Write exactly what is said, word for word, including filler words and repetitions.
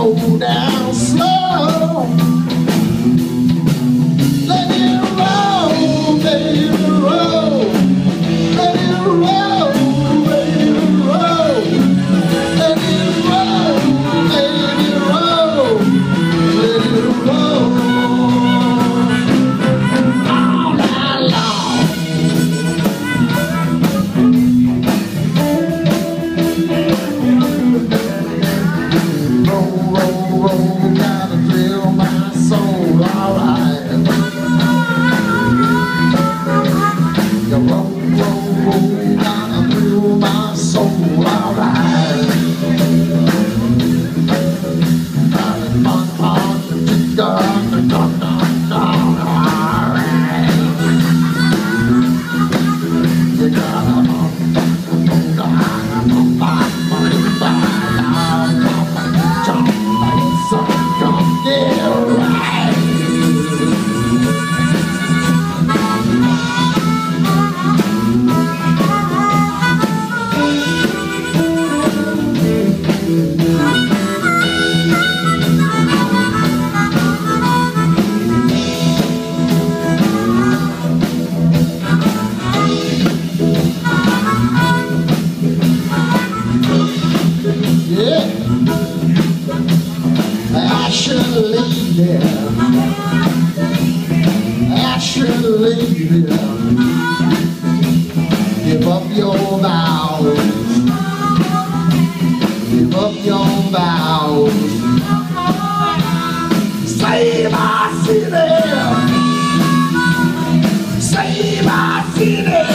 slow down slow. Let it roll, baby, roll. Let it roll, baby, roll. Let it roll, baby, roll. Let it roll all night long. Roll, roll, roll, gotta thrill my soul, alright. You roll, roll, roll, gotta thrill my soul, alright. Got it on, on, got it on, on, on, alright. You got it on, on, on, on, on, Actually, give up your vows. Give up your vows. Save our city. Save our city.